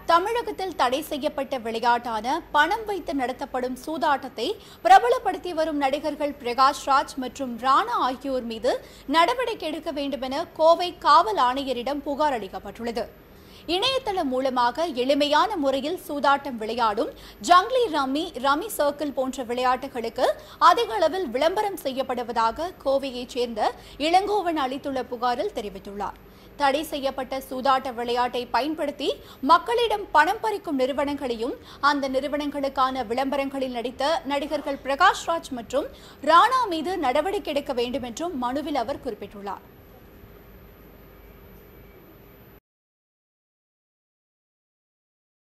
தமிழகத்தில் தடை செய்யப்பட்ட விளையாட்டான பணம் வைத்து நடத்தப்படும் சூதாட்டத்தை பிரபலப்படுத்தி வரும் நடிகர்கள் பிரகாஷ் ராஜ் மற்றும் ராணா ஆகியோர் மீது நடவடிக்கை எடுக்க வேண்டும் என கோவை காவல் ஆணையரிடம் புகார் அளிக்கப்பட்டுள்ளது. இணையதளம் மூலமாக எளிமையான முறையில் சூதாட்டம் விளையாடும் ஜங்லி ரம்மி சர்க்கிள் போன்ற விளையாட்டுகளுக்கு அதிக அளவில் விளம்பரம் செய்யப்படுவதாக கோவையைச் சேர்ந்த இளங்கோவன் அளித்துள்ள புகாரில் தெரிவித்துள்ளார். தடை செய்யப்பட்ட சூதாட்ட விளையாட்டை பயன்படுத்தி மக்களிடம் பணம் பறிக்கும் நிறுவனங்களையும் அந்த நிறுவனங்களுக்கான விளம்பரங்களில் நடித்த நடிகர்கள் பிரகாஷ் ராஜ் மற்றும் ராணா மீது நடவடிக்கை எடுக்க வேண்டும் என்றும் மனுவில் அவர் குறிப்பிட்டுள்ளார்.